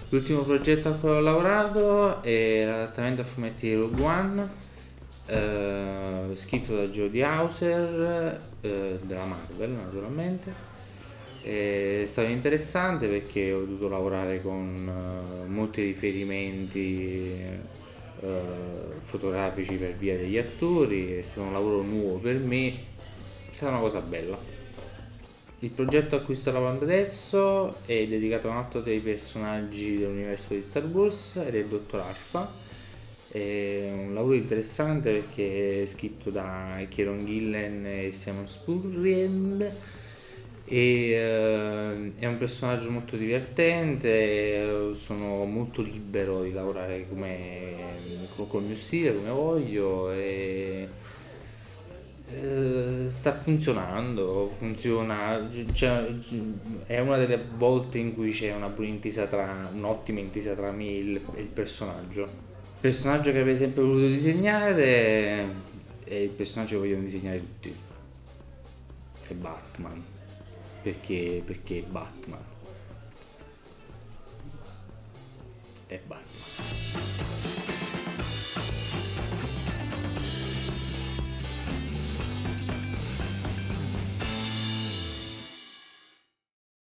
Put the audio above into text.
L'ultimo progetto a cui ho lavorato è l'adattamento a fumetti di Rogue One, scritto da Jodie Hauser, della Marvel naturalmente. È stato interessante perché ho dovuto lavorare con molti riferimenti fotografici per via degli attori, è stato un lavoro nuovo per me, è stata una cosa bella. Il progetto a cui sto lavorando adesso è dedicato a un altro dei personaggi dell'universo di Star Wars ed è il Dottor Alpha. È un lavoro interessante perché è scritto da Kieron Gillen e Simon Spurrier e è un personaggio molto divertente, sono molto libero di lavorare col mio stile, come voglio e sta funzionando, funziona, è una delle volte in cui c'è una buona intesa tra, un'ottima intesa tra me e il personaggio. Il personaggio che avrei sempre voluto disegnare è il personaggio che vogliono disegnare tutti, è Batman. Perché Batman è Batman.